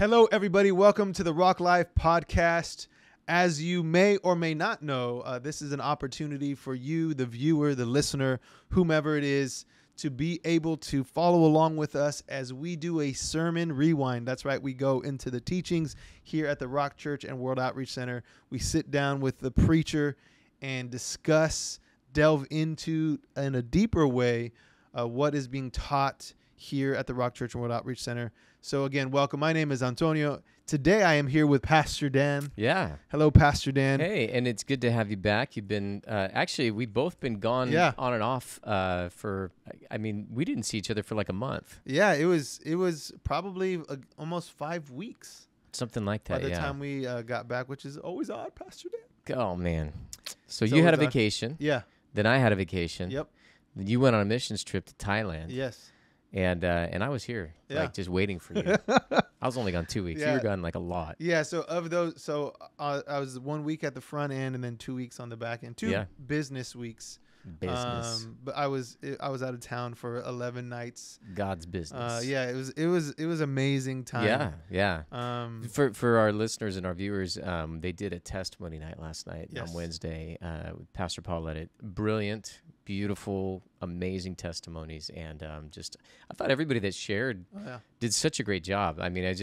Hello, everybody. Welcome to the Rock Life podcast. As you may or may not know, this is an opportunity for you, the viewer, the listener, whomever it is, to be able to follow along with us as we do a sermon rewind. That's right. We go into the teachings here at the Rock Church and World Outreach Center. We sit down with the preacher and discuss, delve into, in a deeper way, what is being taught here at the Rock Church and World Outreach Center. So again, welcome. My name is Antonio. Today I am here with Pastor Dan. Yeah. Hello, Pastor Dan. Hey, and it's good to have you back. You've been, actually, we've both been gone on and off we didn't see each other for like a month. Yeah, it was probably almost 5 weeks. Something like that, by the time we got back, which is always odd, Pastor Dan. Oh, man. So you had a vacation. Yeah. Then I had a vacation. Yep. Then you went on a missions trip to Thailand. Yes. And I was here, just waiting for you. I was only gone 2 weeks. You were gone like a lot. Yeah. So of those, I was 1 week at the front end and then 2 weeks on the back end. Two business weeks. But I was out of town for 11 nights. God's business. It was amazing time. Yeah. For our listeners and our viewers, they did a testimony night last night on Wednesday. Pastor Paul led it. Brilliant, beautiful, amazing testimonies, and I thought everybody that shared did such a great job. I mean,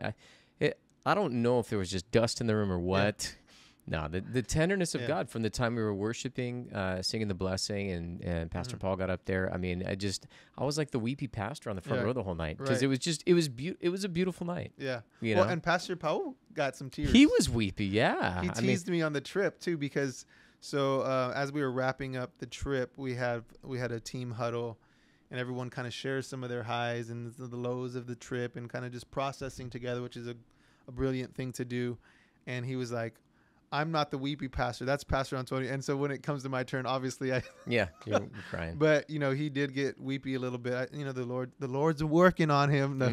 I don't know if there was just dust in the room or what. Yeah. No, the tenderness of God from the time we were worshiping, singing the blessing, and Pastor Paul got up there. I mean, I was like the weepy pastor on the front row the whole night because it was a beautiful night. Yeah. You know? And Pastor Paul got some tears. He was weepy. Yeah. He teased me on the trip too because as we were wrapping up the trip, we had a team huddle, and everyone kind of shares some of their highs and the lows of the trip and kind of just processing together, which is a brilliant thing to do. And he was like, I'm not the weepy pastor. That's Pastor Antonio. And so when it comes to my turn, obviously you're crying. But he did get weepy a little bit. The Lord's working on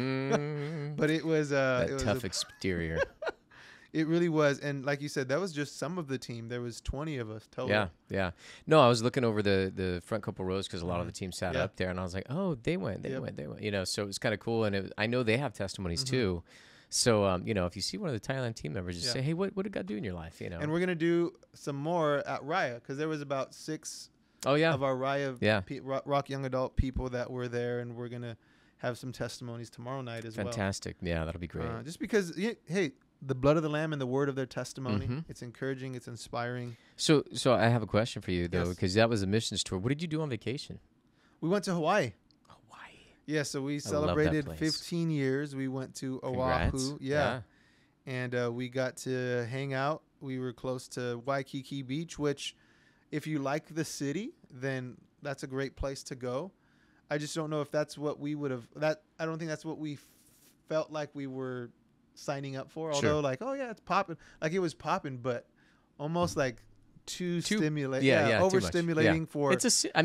him. But it was tough exterior. It really was. And like you said, that was just some of the team. There was 20 of us total. Yeah. No, I was looking over the front couple rows because a lot of the team sat up there, and I was like, oh, they went. So it was kind of cool. And I know they have testimonies too. So, if you see one of the Thailand team members, just say, hey, what did God do in your life? And we're going to do some more at Raya because there was about 6 of our Raya Rock Young Adult people that were there, and we're going to have some testimonies tomorrow night as well. Fantastic. Yeah, that'll be great. Just because, hey, the blood of the Lamb and the word of their testimony, it's encouraging, it's inspiring. So I have a question for you, though, because that was a missions tour. What did you do on vacation? We went to Hawaii. Yeah, so we celebrated 15 years. We went to Oahu. Congrats. Yeah. And we got to hang out. We were close to Waikiki Beach, which if you like the city, then that's a great place to go. I just don't know if that's what we would have I don't think that's what we felt like we were signing up for. Although it's popping. Like it was popping, but almost like too stimulating. Overstimulating for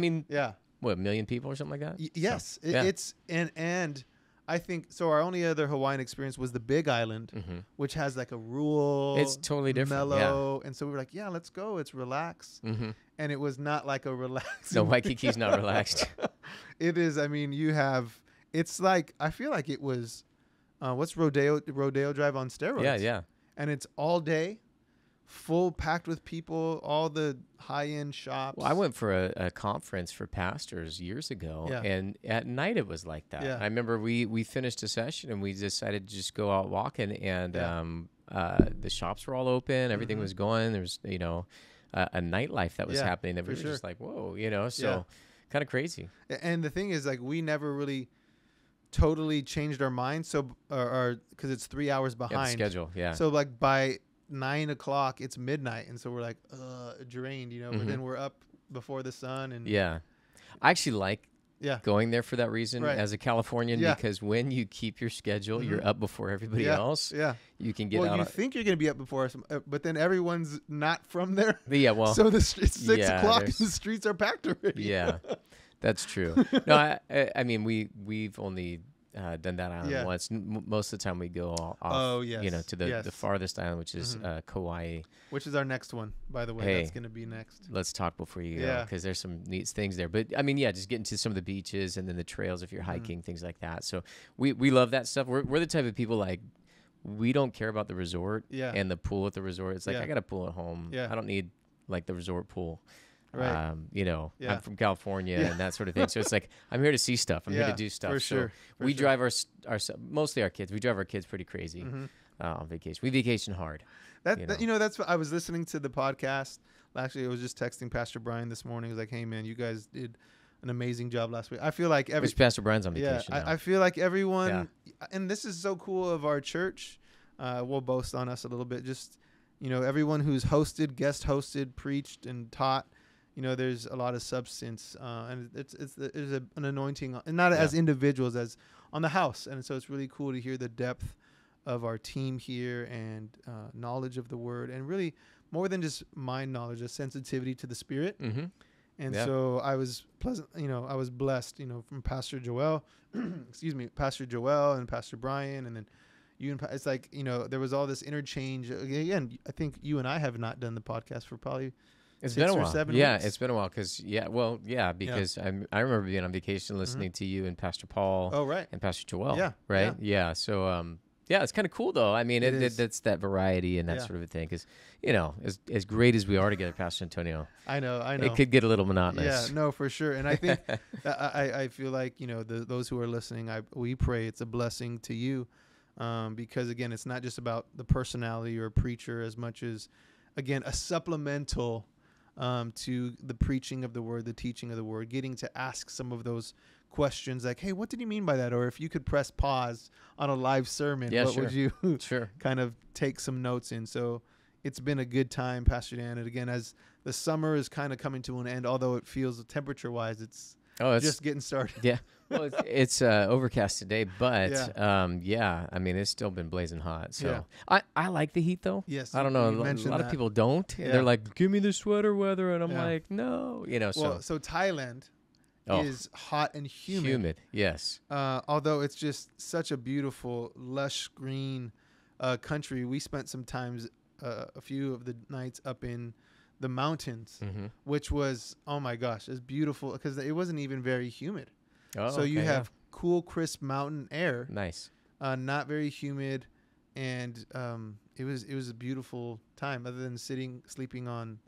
What, 1 million people or something like that? Yes. It's and I think so. Our only other Hawaiian experience was the Big Island, which has like a rural, it's totally different, mellow. And so we were like, let's go. It's relaxed. And it was not like a relaxed. No, Waikiki's not relaxed. It is. I mean, it's like, I feel like it was, what's Rodeo Drive on steroids? Yeah. And it's all day. Full packed with people, all the high-end shops. Well, I went for a conference for pastors years ago, and at night it was like that. I remember we finished a session and we decided to just go out walking, and the shops were all open, everything was going. There was a nightlife that was happening that we were just like, whoa, so kind of crazy. And the thing is, like, we never really totally changed our minds, so because it's 3 hours behind schedule. So like by 9 o'clock it's midnight, and so we're like drained, but then we're up before the sun. And I actually like going there for that reason as a Californian, because when you keep your schedule, you're up before everybody else. You can get out. You think you're gonna be up before us, but then everyone's not from there. So it's 6 o'clock and the streets are packed already. That's true. No, I mean we've only done that island once. Most of the time we go off, to the farthest island, which is Kauai. Which is our next one, by the way. Hey, that's going to be next. Let's talk before you go, because there's some neat things there. But, I mean, just getting to some of the beaches and then the trails if you're hiking, things like that. So we love that stuff. We're the type of people, like, we don't care about the resort Yeah. and the pool at the resort. It's like, Yeah. I got a pool at home. Yeah. I don't need like the resort pool. Right. Yeah. I'm from California and that sort of thing. So it's like, I'm here to see stuff. I'm here to do stuff. For sure. So we drive mostly our kids. We drive our kids pretty crazy on vacation. We vacation hard. That's what I was listening to the podcast. Actually, I was just texting Pastor Brian this morning. He was like, "Hey, man, you guys did an amazing job last week." I feel like Which Pastor Brian's on vacation now. I feel like everyone, and this is so cool of our church. We'll boast on us a little bit. Just, everyone who's hosted, guest hosted, preached, and taught. There's a lot of substance, and there's an anointing, and not as individuals, as on the house. And so it's really cool to hear the depth of our team here and knowledge of the word, and really more than just mind knowledge, a sensitivity to the Spirit. Mm-hmm. And so I was I was blessed, from Pastor Joel, Pastor Joel and Pastor Brian, and then you and it's like, there was all this interchange. Again, I think you and I have not done the podcast for probably It's 6 been a or while. 7 Yeah, weeks. it's been a while because because I remember being on vacation listening to you and Pastor Paul. Oh, right. And Pastor Joel. Yeah. Right. Yeah. So it's kind of cool though. I mean, it's that variety and that Yeah. sort of a thing. Because as great as we are together, Pastor Antonio. I know. It could get a little monotonous. Yeah, no, for sure. And I think I feel like those who are listening, we pray it's a blessing to you, because again, it's not just about the personality or preacher as much as, again, a supplemental to the preaching of the word, the teaching of the word, getting to ask some of those questions like, hey, what did you mean by that? Or if you could press pause on a live sermon, would you kind of take some notes in? So it's been a good time, Pastor Dan. And again, as the summer is kind of coming to an end, although it feels temperature-wise, it's just getting started. Yeah. Well, it's overcast today, but I mean, it's still been blazing hot. So I like the heat though. Yes. I don't know. A lot of people don't. Yeah. They're like, give me the sweater weather. And I'm like, no, so Thailand is hot and humid. Humid. Yes. Although it's just such a beautiful, lush green country. We spent some times, a few of the nights up in the mountains, which was, oh my gosh, it's beautiful because it wasn't even very humid. Oh, so you have cool, crisp mountain air. Nice. Not very humid, and it was a beautiful time. Other than sleeping on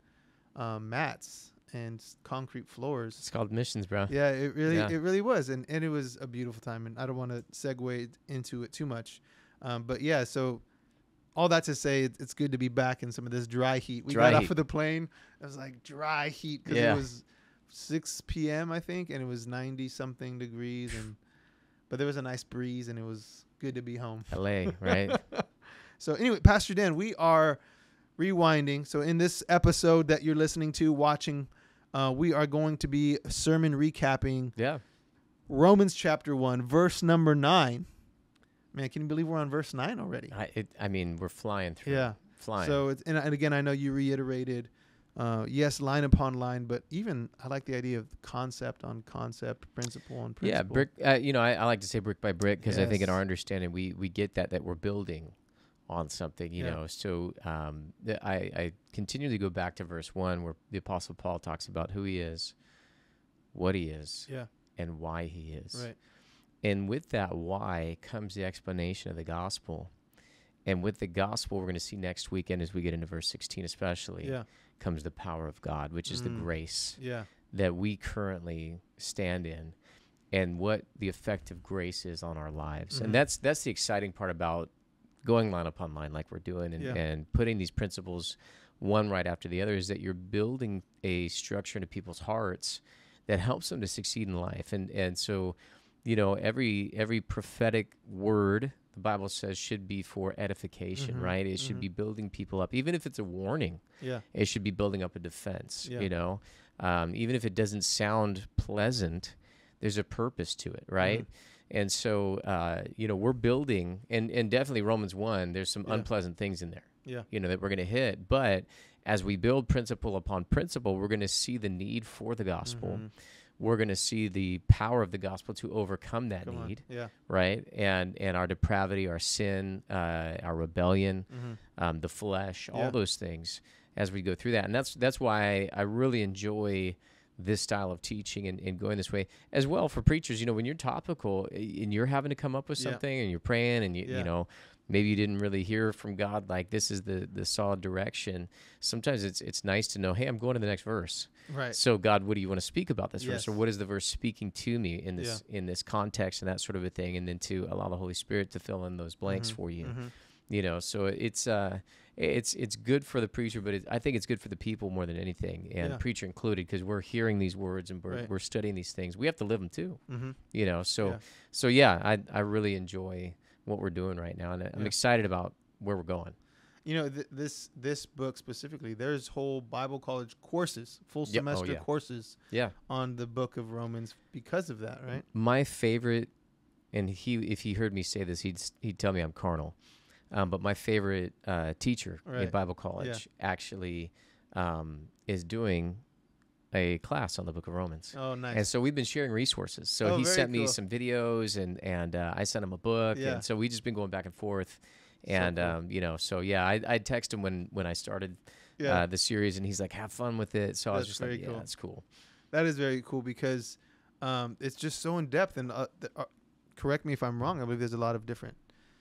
mats and concrete floors. It's called missions, bro. Yeah, it really was, and it was a beautiful time. And I don't want to segue into it too much, but yeah. So all that to say, it's good to be back in some of this dry heat. We got off of the plane. It was like dry heat because it was 6 p.m. I think, and it was 90-something degrees, but there was a nice breeze, and it was good to be home. LA, right? So anyway, Pastor Dan, we are rewinding. So in this episode that you're listening to, watching, we are going to be sermon recapping. Yeah. Romans chapter 1, verse number 9. Man, can you believe we're on verse 9 already? I mean, we're flying through. Yeah. Flying. So, and again, I know you reiterated, yes, line upon line, but even I like the idea of concept on concept, principle on principle. Yeah, brick. I like to say brick by brick because I think in our understanding, we get that we're building on something, you know. So I continually go back to verse 1 where the Apostle Paul talks about who he is, what he is, and why he is. Right. And with that why comes the explanation of the gospel. And with the gospel, we're going to see next weekend as we get into verse 16 especially, comes the power of God, which is the grace that we currently stand in and what the effect of grace is on our lives. And that's the exciting part about going line upon line like we're doing and putting these principles one right after the other is that you're building a structure into people's hearts that helps them to succeed in life. And so, every prophetic word, the Bible says, should be for edification, right? It should be building people up. Even if it's a warning, it should be building up a defense, even if it doesn't sound pleasant, there's a purpose to it, right? And so, we're building, and definitely Romans 1, there's some unpleasant things in there, that we're going to hit. But as we build principle upon principle, we're going to see the need for the gospel. We're going to see the power of the gospel to overcome that need, right? And our depravity, our sin, our rebellion, the flesh, all those things as we go through that. And that's why I really enjoy this style of teaching and going this way as well for preachers. When you're topical and you're having to come up with something and you're praying and maybe you didn't really hear from God, like this is the solid direction. Sometimes it's nice to know, hey, I'm going to the next verse. Right. So God, what do you want to speak about this Yes. verse? Or what is the verse speaking to me in this context and that sort of a thing? And then to allow the Holy Spirit to fill in those blanks for you. So it's good for the preacher, but I think it's good for the people more than anything, and preacher included, because we're hearing these words and we're studying these things. We have to live them too. So I really enjoy what we're doing right now, and I'm excited about where we're going. This book specifically, there's whole Bible college courses, full semester courses on the book of Romans because of that, right? My favorite, and if he heard me say this, he'd tell me I'm carnal. But my favorite teacher in Bible college actually is doing a class on the book of Romans. Oh, nice. And so we've been sharing resources. So he sent me some videos, and I sent him a book. Yeah. And so we've just been going back and forth. And, I text him when I started the series, and he's like, have fun with it. So I was just like, cool. That's cool. That is very cool, because it's just so in depth. And correct me if I'm wrong, I believe there's a lot of different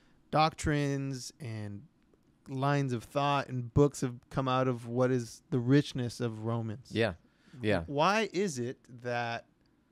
doctrines and lines of thought and books have come out of what is the richness of Romans. Yeah. Why is it that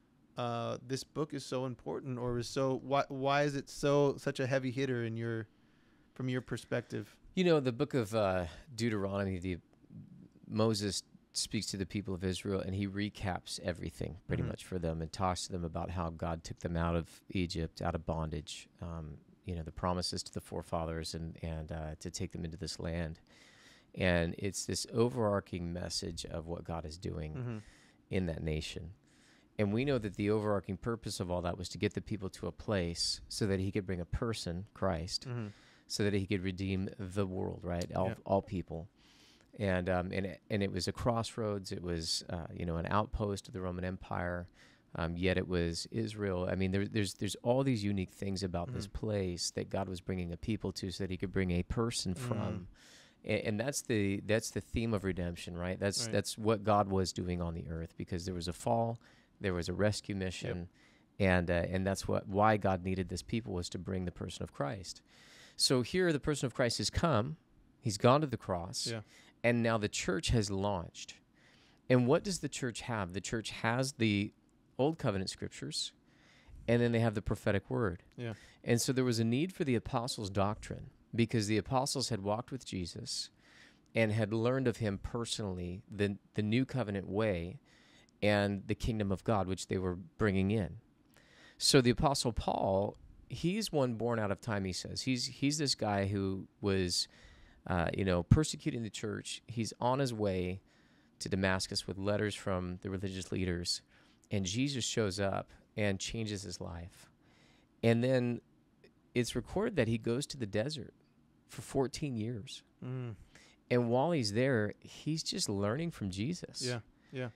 this book is so important, or is so why is it such a heavy hitter from your perspective? The book of Deuteronomy, Moses speaks to the people of Israel, and he recaps everything pretty much for them, and talks to them about how God took them out of Egypt, out of bondage, the promises to the forefathers, and to take them into this land. And it's this overarching message of what God is doing in that nation. And we know that the overarching purpose of all that was to get the people to a place so that he could bring a person, Christ, so that he could redeem the world, right? All people. And it was a crossroads. It was, an outpost of the Roman Empire. Yet it was Israel. I mean, there's all these unique things about this place that God was bringing a people to, so that he could bring a person from. And that's the theme of redemption, right? That's what God was doing on the earth, because there was a fall, there was a rescue mission, and that's why God needed this people, was to bring the person of Christ. So here the person of Christ has come, he's gone to the cross, and now the church has launched. And what does the church have? The church has the Old Covenant scriptures, and then they have the prophetic word. Yeah. And so there was a need for the apostles' doctrine, because the apostles had walked with Jesus and had learned of him personally, the new covenant way and the kingdom of God, which they were bringing in. So the apostle Paul, he's one born out of time, he says. He's this guy who was, persecuting the church. He's on his way to Damascus with letters from the religious leaders, and Jesus shows up and changes his life. And then it's recorded that he goes to the desert for 14 years. And while he's there, he's just learning from Jesus. Yeah.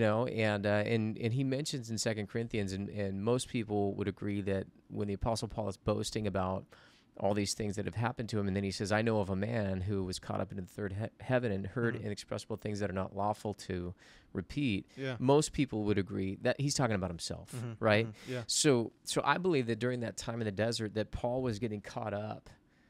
And he mentions in 2 Corinthians, and most people would agree that when the Apostle Paul is boasting about all these things that have happened to him, and then he says, I know of a man who was caught up into the third heaven and heard inexpressible things that are not lawful to repeat. Yeah. Most people would agree that he's talking about himself, right? Yeah. So I believe that during that time in the desert, that Paul was getting caught up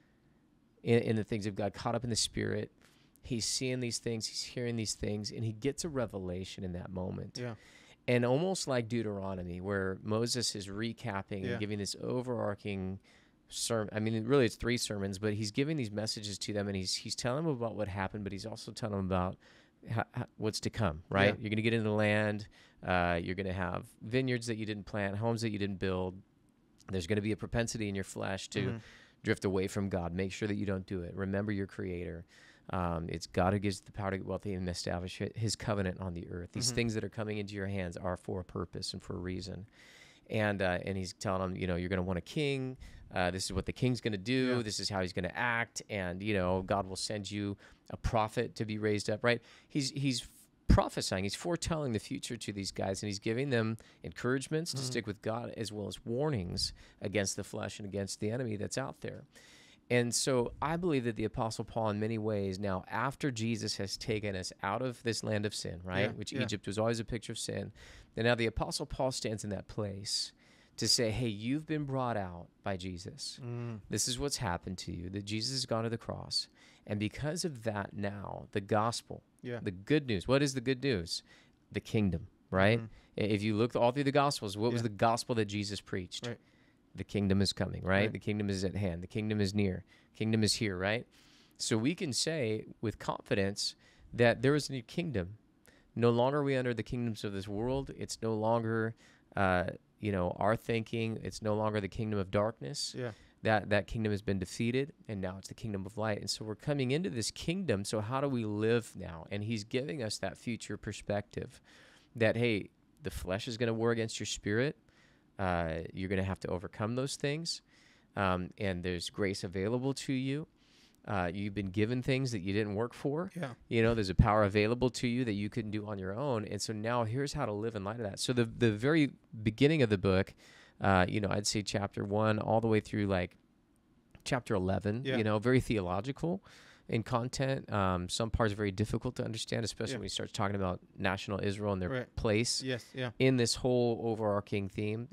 in the things of God, caught up in the Spirit. He's seeing these things, he's hearing these things, and he gets a revelation in that moment. Yeah. And almost like Deuteronomy, where Moses is recapping and giving this overarching sermon. I mean, really it's 3 sermons, but he's giving these messages to them, and he's telling them about what happened, but he's also telling them about what's to come, right? Yeah. You're going to get into the land. You're going to have vineyards that you didn't plant, homes that you didn't build. There's going to be a propensity in your flesh to drift away from God. Make sure that you don't do it. Remember your Creator. It's God who gives the power to get wealthy and establish his covenant on the earth. These things that are coming into your hands are for a purpose and for a reason. And he's telling them, you're going to want a king. This is what the king's going to do. Yeah. This is how he's going to act. And, God will send you a prophet to be raised up, right? He's prophesying. He's foretelling the future to these guys, and he's giving them encouragements to stick with God, as well as warnings against the flesh and against the enemy that's out there. And so I believe that the Apostle Paul, in many ways, now after Jesus has taken us out of this land of sin, right, which Egypt was always a picture of sin, and now the Apostle Paul stands in that place to say, hey, you've been brought out by Jesus. This is what's happened to you, that Jesus has gone to the cross. And because of that now, the gospel, the good news, what is the good news? The kingdom, right? If you look all through the gospels, what was the gospel that Jesus preached? Right. The kingdom is coming, right? The kingdom is at hand. The kingdom is near. Kingdom is here, right? So we can say with confidence that there is a new kingdom. No longer are we under the kingdoms of this world. It's no longer, our thinking. It's no longer the kingdom of darkness. Yeah. That kingdom has been defeated, and now it's the kingdom of light. And so we're coming into this kingdom. So how do we live now? And he's giving us that future perspective that, hey, the flesh is going to war against your spirit. You're going to have to overcome those things. And there's grace available to you. You've been given things that you didn't work for. Yeah. There's a power available to you that you couldn't do on your own. And so now here's how to live in light of that. So the very beginning of the book, I'd say chapter 1 all the way through like chapter 11, very theological in content. Some parts very difficult to understand, especially when he starts talking about national Israel and their place in this whole overarching theme,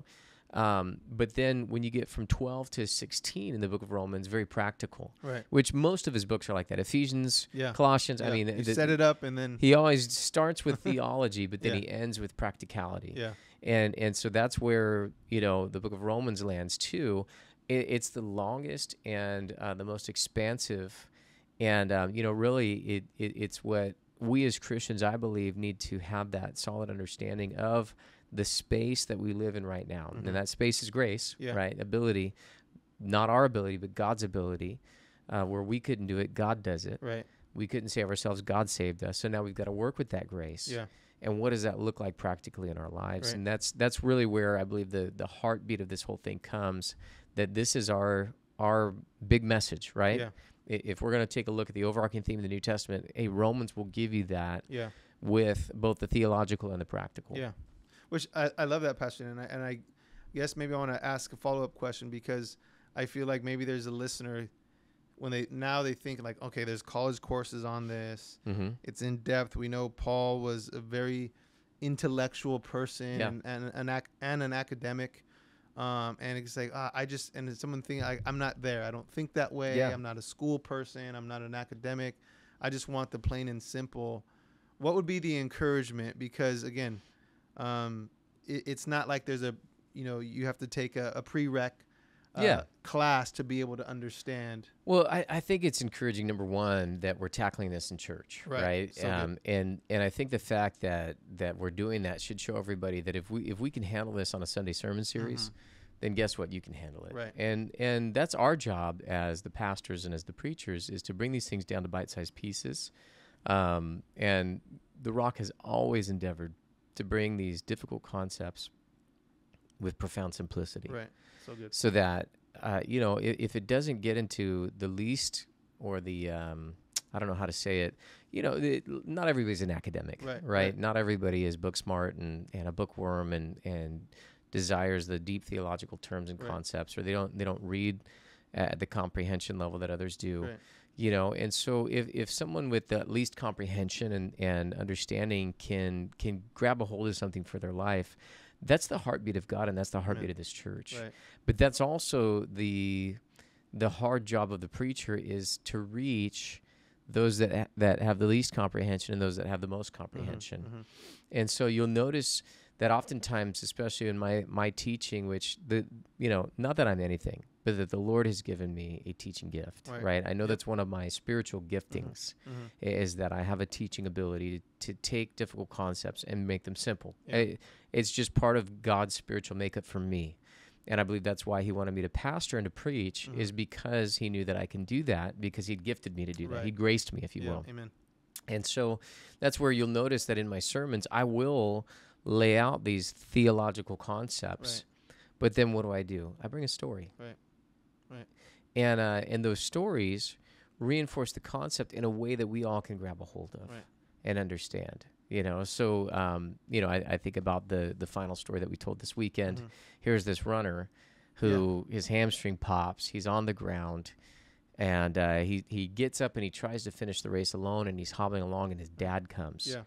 But then when you get from 12 to 16 in the book of Romans, very practical, which most of his books are like that. Ephesians, Colossians, I mean, you set it up and then he always starts with theology, but then he ends with practicality. Yeah. And so that's where, the book of Romans lands too. It's the longest and the most expansive. And, really it's what we as Christians, I believe, need to have that solid understanding of the space that we live in right now. And that space is grace, right? Ability, not our ability, but God's ability, where we couldn't do it, God does it. Right. We couldn't save ourselves, God saved us. So now we've got to work with that grace. Yeah. And what does that look like practically in our lives? Right. And that's really where I believe the heartbeat of this whole thing comes, that this is our big message, right? Yeah. If we're going to take a look at the overarching theme of the New Testament, Romans will give you that with both the theological and the practical. Yeah. Which I love that, Pastor. And I guess maybe I want to ask a follow-up question, because I feel like maybe there's a listener when they think like, okay, there's college courses on this. It's in depth. We know Paul was a very intellectual person and an academic. And it's like, and someone think I'm not there. I don't think that way. I'm not a school person. I'm not an academic. I just want the plain and simple. What would be the encouragement? Because again, it's not like there's you have to take a prereq class to be able to understand. Well, I think it's encouraging, number one, that we're tackling this in church, right? So and I think the fact that we're doing that should show everybody that if we can handle this on a Sunday sermon series, then guess what? You can handle it. Right. And that's our job as the pastors and as the preachers, is to bring these things down to bite-sized pieces. And the Rock has always endeavored to bring these difficult concepts with profound simplicity. Right. So good. So that, if it doesn't get into the least or the, I don't know how to say it, not everybody's an academic, right? Not everybody is book smart and a bookworm and desires the deep theological terms and concepts, or they don't read at the comprehension level that others do. Right. And so if someone with the least comprehension and understanding can grab a hold of something for their life, that's the heartbeat of God, and that's the heartbeat of this church. Right. But that's also the hard job of the preacher, is to reach those that have the least comprehension and those that have the most comprehension. And so you'll notice that oftentimes, especially in my teaching, which not that I'm anything, but that the Lord has given me a teaching gift, right? I know that's one of my spiritual giftings, is that I have a teaching ability to take difficult concepts and make them simple. It's just part of God's spiritual makeup for me. And I believe that's why he wanted me to pastor and to preach, is because he knew that I can do that, because he'd gifted me to do that. He graced me, if you will. Amen. And so that's where you'll notice that in my sermons, I will lay out these theological concepts, but then what do? I bring a story. Right. And those stories reinforce the concept in a way that we all can grab a hold of and understand. So I think about the final story that we told this weekend. Here's this runner who his hamstring pops. He's on the ground, and he gets up and he tries to finish the race alone, and he's hobbling along, and his dad comes.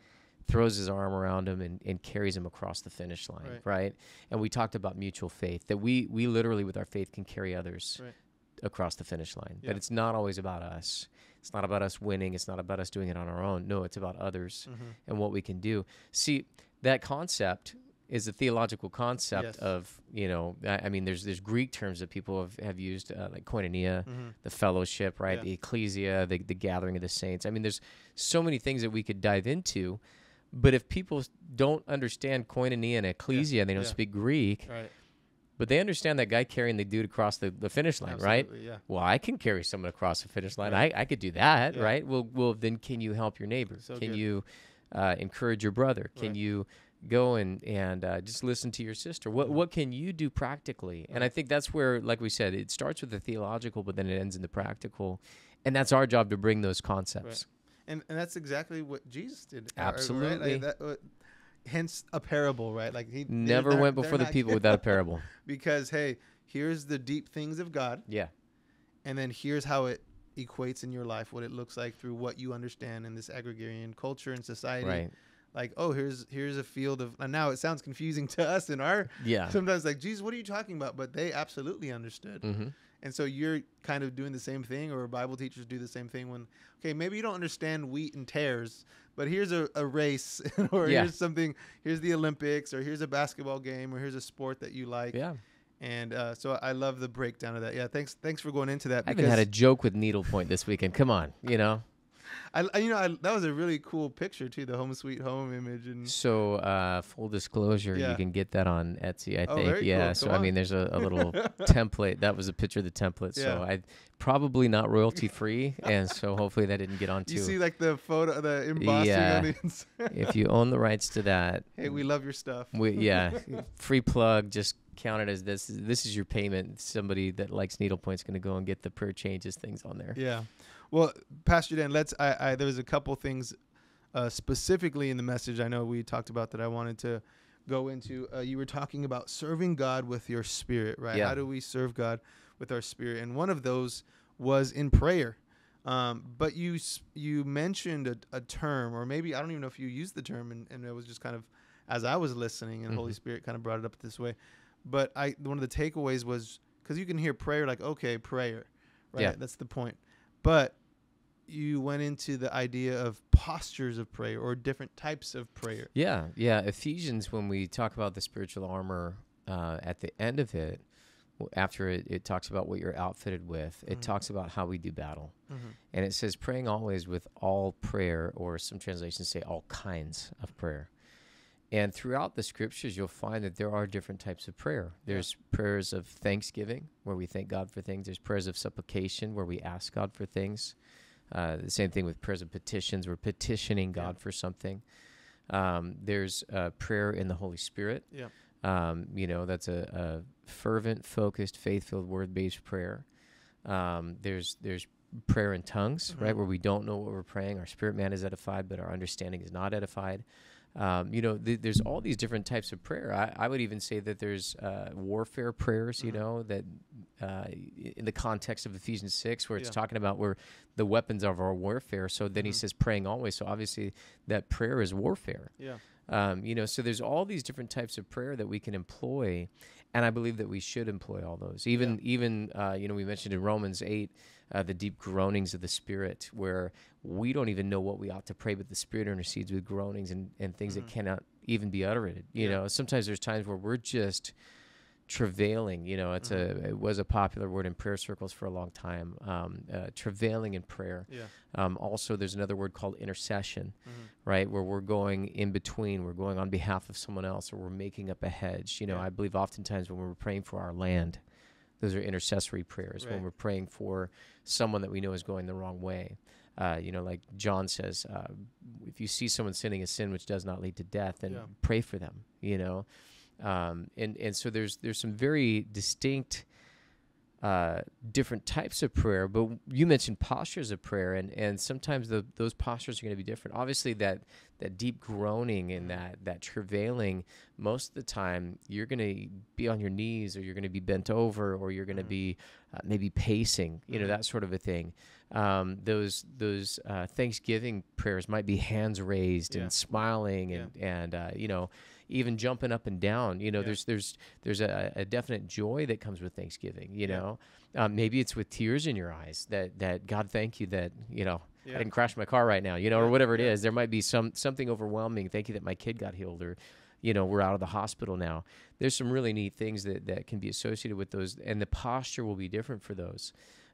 throws his arm around him and carries him across the finish line, right? And we talked about mutual faith, that we literally with our faith can carry others across the finish line. That it's not always about us. It's not about us winning. It's not about us doing it on our own. No, it's about others and what we can do. See, that concept is a theological concept of, I mean, there's Greek terms that people have used, like koinonia, the fellowship, right? The ecclesia, the gathering of the saints. I mean, there's so many things that we could dive into, but if people don't understand koinonia and ecclesia and they don't speak Greek, but they understand that guy carrying the dude across the finish line, right? Yeah. Well, I can carry someone across the finish line. I could do that, right? Well, then can you help your neighbor? Can you encourage your brother? Can you go and just listen to your sister? What can you do practically? And I think that's where, like we said, it starts with the theological, but then it ends in the practical. And that's our job to bring those concepts. And that's exactly what Jesus did. Absolutely. Like hence a parable, right? Like he never went before the people without a parable. Because, hey, here's the deep things of God. Yeah. And then here's how it equates in your life, what it looks like through what you understand in this agrarian culture and society. Right. Like, oh, here's a field of, and now it sounds confusing to us in our, sometimes like, Jesus, what are you talking about? But they absolutely understood. And so you're kind of doing the same thing, or Bible teachers do the same thing when, okay, maybe you don't understand wheat and tares, but here's a race, or here's something, here's the Olympics, or here's a basketball game, or here's a sport that you like. Yeah. And so I love the breakdown of that. Yeah, thanks for going into that. I haven't had a joke with needlepoint this weekend. Come on, that was a really cool picture too, the home sweet home image. And so full disclosure, you can get that on Etsy, I think. Very cool. So I mean, there's a little template. That was a picture of the template. So I probably not royalty free, and so hopefully that didn't get on too. You see like the photo, the embossing on the inside. If you own the rights to that, hey, we love your stuff. Free plug. Just count it as this is your payment. Somebody that likes needlepoint's going to go and get the prayer changes things on there. Yeah. Well, Pastor Dan, there was a couple things specifically in the message I know we talked about that I wanted to go into. You were talking about serving God with your spirit, right? Yeah. How do we serve God with our spirit? And one of those was in prayer. But you mentioned a term, or maybe I don't even know if you used the term, and it was just kind of as I was listening, and Holy Spirit kind of brought it up this way. But one of the takeaways was, because you can hear prayer like, okay, prayer, right? Yeah. That's the point. But you went into the idea of postures of prayer, or different types of prayer. Yeah. Ephesians, when we talk about the spiritual armor, at the end of it, after it talks about what you're outfitted with, it talks about how we do battle. And it says praying always with all prayer, or some translations say all kinds of prayer. And throughout the scriptures, you'll find that there are different types of prayer. There's prayers of thanksgiving, where we thank God for things. There's prayers of supplication, where we ask God for things. The same thing with prayers of petitions. We're petitioning God for something. There's prayer in the Holy Spirit. That's a fervent, focused, faith-filled, word-based prayer. There's prayer in tongues, right, where we don't know what we're praying. Our spirit man is edified, but our understanding is not edified. There's all these different types of prayer. I would even say that there's warfare prayers, that in the context of Ephesians 6, where it's talking about where the weapons of our warfare. So then he says praying always. So obviously that prayer is warfare. So there's all these different types of prayer that we can employ. And I believe that we should employ all those. Even we mentioned in Romans 8, the deep groanings of the Spirit, where we don't even know what we ought to pray, but the Spirit intercedes with groanings and things that cannot even be uttered. Sometimes there's times where we're just travailing. It was a popular word in prayer circles for a long time. Travailing in prayer. Also, there's another word called intercession, right, where we're going in between. We're going on behalf of someone else, or we're making up a hedge. I believe oftentimes when we're praying for our land, those are intercessory prayers. When we're praying for someone that we know is going the wrong way. Like John says, if you see someone sinning a sin which does not lead to death, then pray for them. And so there's some very distinct different types of prayer, but you mentioned postures of prayer, and sometimes those postures are going to be different. Obviously, that deep groaning and that travailing, most of the time you're going to be on your knees, or you're going to be bent over, or you're going to be maybe pacing, that sort of a thing. Those Thanksgiving prayers might be hands raised and smiling and even jumping up and down. There's a definite joy that comes with Thanksgiving. Maybe it's with tears in your eyes that God, thank you that I didn't crash my car right now, or whatever it is. There might be something overwhelming. Thank you that my kid got healed, or we're out of the hospital now. There's some really neat things that can be associated with those, and the posture will be different for those.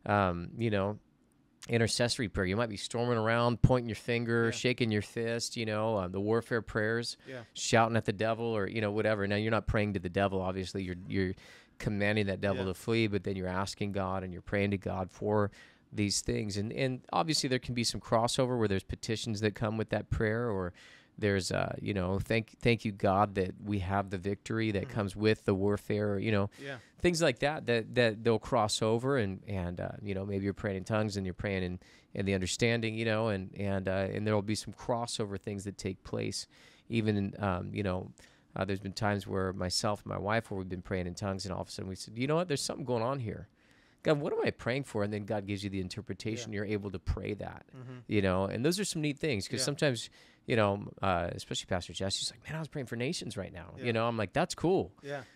Intercessory prayer, you might be storming around, pointing your finger, shaking your fist, the warfare prayers, shouting at the devil, or whatever. Now, you're not praying to the devil, obviously. You're commanding that devil to flee, but then you're asking God and you're praying to God for these things. And obviously there can be some crossover where there's petitions that come with that prayer, or there's thank you, God, that we have the victory that comes with the warfare, things like that they'll cross over, and maybe you're praying in tongues and you're praying in the understanding, and there'll be some crossover things that take place. Even there's been times where myself and my wife, where we've been praying in tongues, and all of a sudden we said, you know what, there's something going on here. God, what am I praying for? And then God gives you the interpretation. You're able to pray that, and those are some neat things, because sometimes, especially Pastor Jess, she's like, man, I was praying for nations right now. I'm like, that's cool.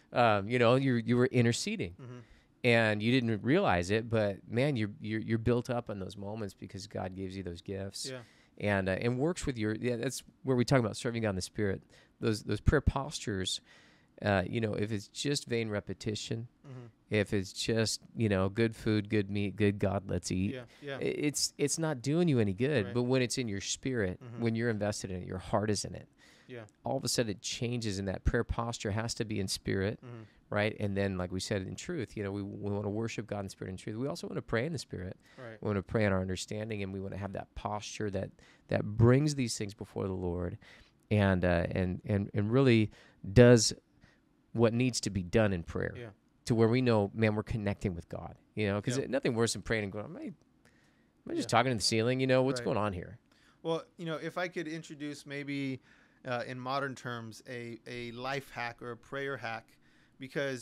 You were interceding, and you didn't realize it, but man, you're built up in those moments because God gives you those gifts, and works with your. That's where we talk about serving God in the Spirit. Those prayer postures. If it's just vain repetition, if it's just, good food, good meat, good God, let's eat, it's not doing you any good. Right. But when it's in your spirit, when you're invested in it, your heart is in it, all of a sudden it changes, and that prayer posture has to be in spirit, right? And then, like we said, in truth, we want to worship God in spirit and truth. We also want to pray in the Spirit. Right. We want to pray in our understanding, and we want to have that posture that brings these things before the Lord, and really does what needs to be done in prayer, to where we know, man, we're connecting with God, because nothing worse than praying and going, am I just talking to the ceiling? What's going on here? Well, if I could introduce maybe in modern terms a life hack or a prayer hack, because,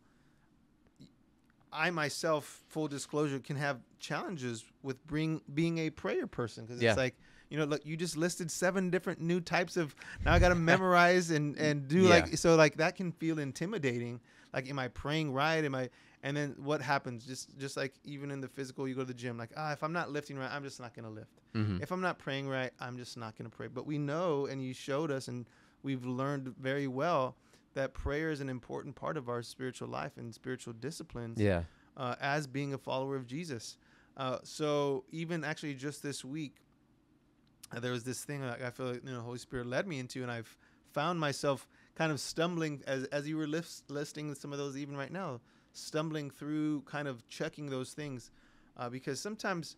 I myself, full disclosure, can have challenges with being a prayer person, because it's like, look, you just listed 7 different new types of, now I got to memorize and do so that can feel intimidating. Like, am I praying right? And then what happens? Just like even in the physical, you go to the gym, like, if I'm not lifting right, I'm just not going to lift. If I'm not praying right, I'm just not going to pray. But we know, and you showed us, and we've learned very well, that prayer is an important part of our spiritual life and spiritual disciplines as being a follower of Jesus. So even actually just this week, there was this thing that I feel like the Holy Spirit led me into, and I've found myself kind of stumbling as you were listing some of those even right now, stumbling through, kind of checking those things, because sometimes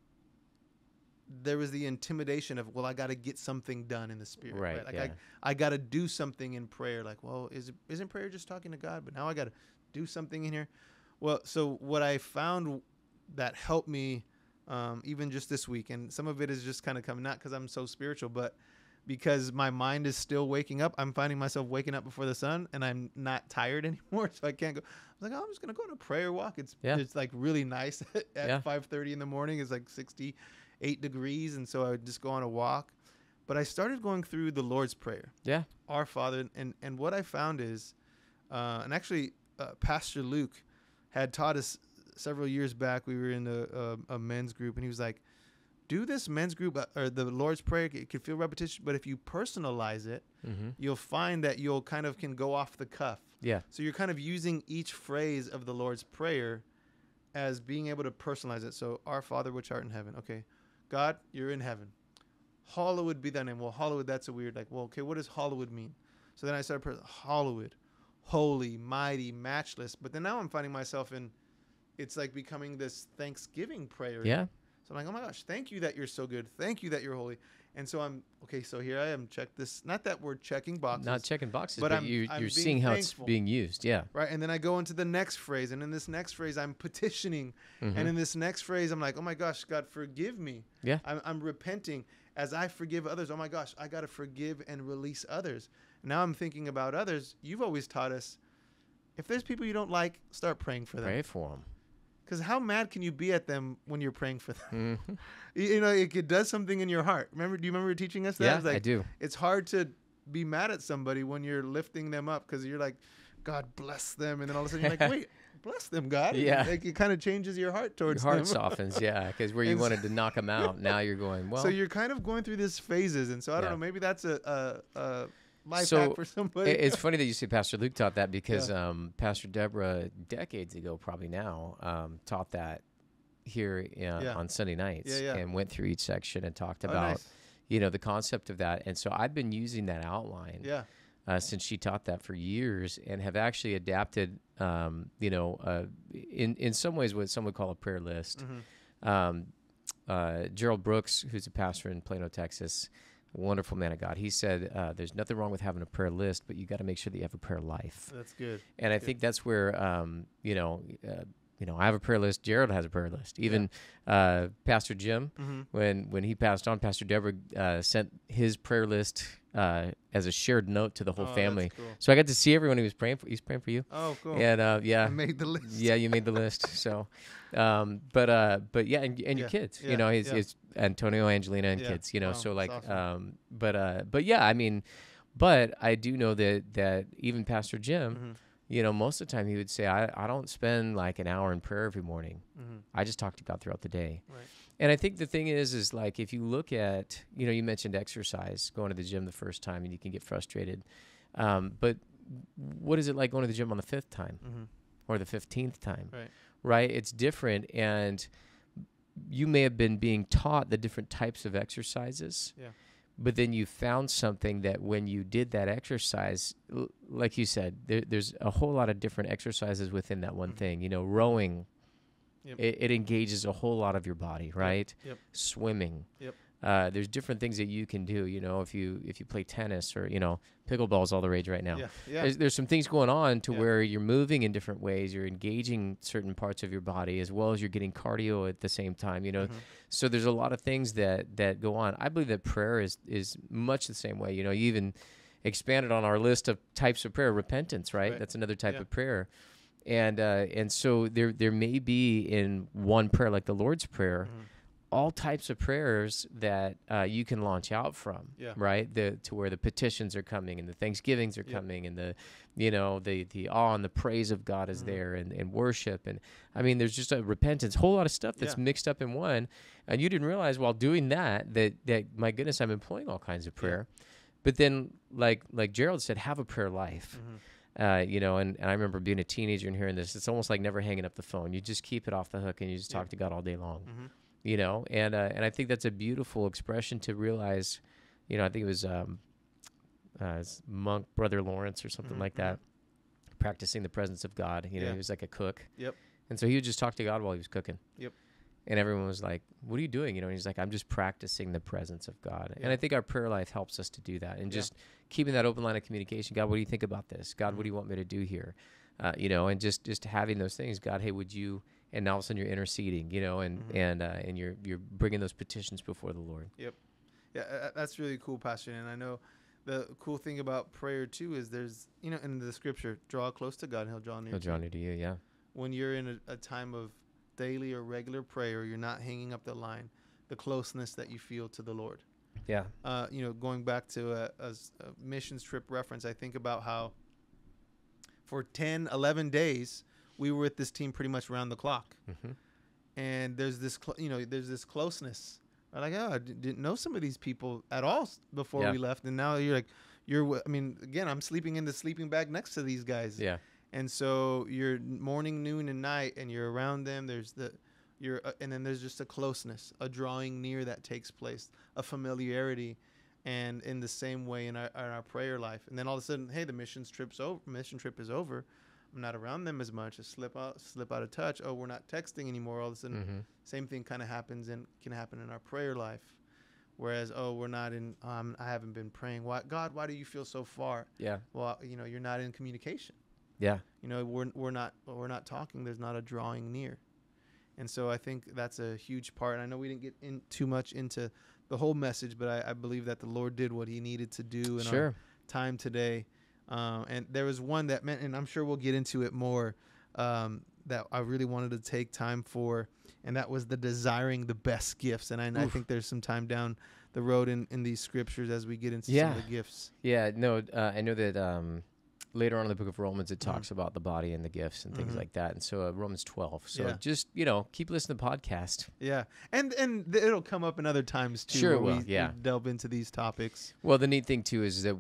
there was the intimidation of, well, I got to get something done in the Spirit, right? Like I got to do something in prayer. Like, well, isn't prayer just talking to God? But now I got to do something in here. Well, so what I found that helped me, even just this week, and some of it is just kind of coming, not because I'm so spiritual, but because my mind is still waking up. I'm finding myself waking up before the sun, and I'm not tired anymore, so I can't go. I was like, I'm just gonna go on a prayer walk. It's like really nice at 5:30 in the morning. It's like 68 degrees, and so I would just go on a walk. But I started going through the Lord's Prayer. Yeah, Our Father, and what I found is, and actually, Pastor Luke had taught us several years back. We were in a men's group, and he was like, do this men's group or the Lord's Prayer. It can feel repetition, but if you personalize it, you'll find that you'll kind of can go off the cuff. Yeah. So you're kind of using each phrase of the Lord's Prayer as being able to personalize it. So, Our Father which art in heaven. Okay. God, you're in heaven. Hallowed be thy name. Well, hallowed, that's a weird, like, well, okay, what does hallowed mean? So then I started hallowed, holy, mighty, matchless. But then now I'm finding myself in, it's like becoming this Thanksgiving prayer. Yeah. So I'm like, oh my gosh, thank you that you're so good. Thank you that you're holy. And so so here I am, check this. Not that we're checking boxes. Not checking boxes, but you're seeing how thankful. It's being used. Yeah. Right. And then I go into the next phrase. And in this next phrase, I'm petitioning. Mm-hmm. And in this next phrase, I'm like, oh my gosh, God, forgive me. Yeah. I'm repenting as I forgive others. Oh my gosh, I got to forgive and release others. Now I'm thinking about others. You've always taught us, if there's people you don't like, start praying for them. Pray for them. Because how mad can you be at them when you're praying for them? Mm-hmm. You know, it does something in your heart. Do you remember teaching us that? Yeah, It was like, I do. It's hard to be mad at somebody when you're lifting them up because you're like, God bless them. And then all of a sudden you're like, wait, bless them, God. Yeah. Like, it kind of changes your heart towards Your them. heart softens, yeah, because where you wanted to knock them out, now you're going, well. So you're kind of going through these phases. And so I don't know, maybe that's a life hack for somebody. It's funny that you say Pastor Luke taught that because Pastor Deborah, decades ago probably now, taught that here on Sunday nights and went through each section and talked about, the concept of that. And so I've been using that outline since she taught that for years and have actually adapted, in some ways what some would call a prayer list. Gerald Brooks, who's a pastor in Plano, Texas, a wonderful man of God, he said, there's nothing wrong with having a prayer list, but you got to make sure that you have a prayer life. That's good. And I think that's where, I have a prayer list. Gerald has a prayer list. Even Pastor Jim, when he passed on, Pastor Deborah sent his prayer list as a shared note to the whole family. Cool. So I got to see everyone he was praying for. He's praying for you. Oh, cool. And I made the list. Yeah, you made the list. So, but yeah, and your kids. Yeah. His Antonio, Angelina, and kids. Wow, so like, awesome. but yeah, I mean, but I do know that even Pastor Jim. Most of the time he would say, I don't spend like an hour in prayer every morning. I just talk to God throughout the day. Right. And I think the thing is like, if you look at, you mentioned exercise, going to the gym the first time and you can get frustrated. But what is it like going to the gym on the 5th time or the 15th time? Right. It's different. And you may have been being taught the different types of exercises. Yeah. But then you found something that when you did that exercise, like you said, there's a whole lot of different exercises within that one thing. Rowing, it engages a whole lot of your body, right? Yep. Swimming. Yep. There's different things that you can do. If you play tennis or pickleball's all the rage right now. Yeah. There's some things going on to where you're moving in different ways. You're engaging certain parts of your body as well as you're getting cardio at the same time. So there's a lot of things that go on. I believe that prayer is much the same way. You even expanded on our list of types of prayer, repentance, right? That's another type of prayer. And so there may be in one prayer like the Lord's Prayer. All types of prayers that you can launch out from, right? To where the petitions are coming and the thanksgivings are coming and the awe and the praise of God is there and worship. And I mean, there's just a repentance, whole lot of stuff that's mixed up in one. And you didn't realize while doing that my goodness, I'm employing all kinds of prayer. But then like Gerald said, have a prayer life. And I remember being a teenager and hearing this, it's almost like never hanging up the phone. You just keep it off the hook and you just talk to God all day long. And I think that's a beautiful expression to realize, I think it was monk Brother Lawrence or something like that, practicing the presence of God. He was like a cook. Yep. And so he would just talk to God while he was cooking. Yep. And everyone was like, what are you doing? And he's like, I'm just practicing the presence of God. And I think our prayer life helps us to do that. And just keeping that open line of communication. God, what do you think about this? God, what do you want me to do here? And just having those things. God, hey, would you... And all of a sudden you're interceding, and you're bringing those petitions before the Lord. Yep. Yeah, that's really cool, Pastor. And I know the cool thing about prayer too is there's, in the scripture, draw close to God and he'll draw near to you. Yeah. When you're in a time of daily or regular prayer, you're not hanging up the line, the closeness that you feel to the Lord. Yeah. Going back to a missions trip reference, I think about how for 10, 11 days, we were with this team pretty much around the clock. And there's this, there's this closeness. I'm like, I didn't know some of these people at all before we left. And now you're like, again, I'm sleeping in the sleeping bag next to these guys. Yeah. And so you're morning, noon, and night, and you're around them. And then there's just a closeness, a drawing near that takes place, a familiarity. And in the same way in our prayer life. And then all of a sudden, hey, the mission trip is over. I'm not around them as much. I slip out of touch. Oh, we're not texting anymore. All of a sudden, same thing kind of happens and can happen in our prayer life, Whereas, we're not in, I haven't been praying. Why, God, why do you feel so far? Yeah. Well, you're not in communication. Yeah. We're not talking. There's not a drawing near. And so I think that's a huge part. And I know we didn't get in too much into the whole message, but I believe that the Lord did what he needed to do in our time today. And there was one that meant, and I'm sure we'll get into it more, that I really wanted to take time for, and that was the desiring the best gifts. And I think there's some time down the road in these scriptures as we get into some of the gifts. Yeah, no, I know that later on in the book of Romans, it talks about the body and the gifts and things like that. And so Romans 12. So just, keep listening to the podcast. Yeah. And it'll come up in other times too. Sure, we delve into these topics. Well, the neat thing too is that,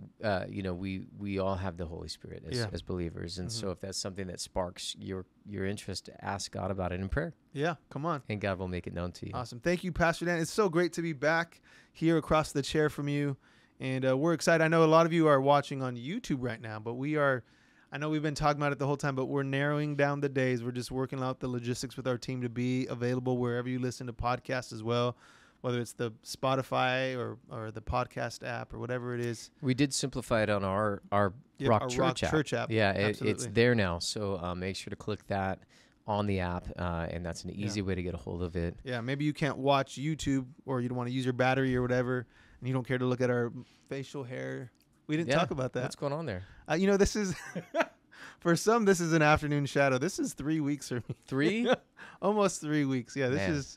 we all have the Holy Spirit as believers. And so if that's something that sparks your interest, ask God about it in prayer. Yeah, come on. And God will make it known to you. Awesome. Thank you, Pastor Dan. It's so great to be back here across the chair from you. And we're excited. I know a lot of you are watching on YouTube right now, but I know we've been talking about it the whole time, but we're narrowing down the days. We're just working out the logistics with our team to be available wherever you listen to podcasts as well, whether it's the Spotify or the podcast app or whatever it is. We did simplify it on our Rock.church app. Yeah, it's there now. So make sure to click that on the app, and that's an easy way to get a hold of it. Yeah, maybe you can't watch YouTube or you don't want to use your battery or whatever, and you don't care to look at our facial hair. We didn't talk about that. What's going on there? This is, for some, this is an afternoon shadow. This is 3 weeks for me. 3? Almost 3 weeks. Yeah, this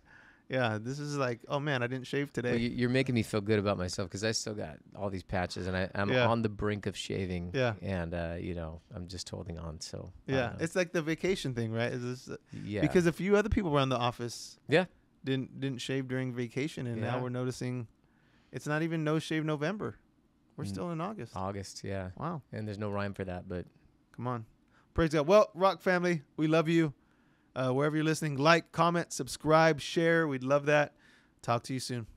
is like, oh man, I didn't shave today. Well, you're making me feel good about myself because I still got all these patches and I'm on the brink of shaving. Yeah. And, I'm just holding on. So, it's like the vacation thing, right? Because a few other people around the office didn't shave during vacation. And now we're noticing it's not even No Shave November. We're still in August. August, yeah. Wow. And there's no rhyme for that, but. Come on. Praise God. Well, Rock family, we love you. Wherever you're listening, like, comment, subscribe, share. We'd love that. Talk to you soon.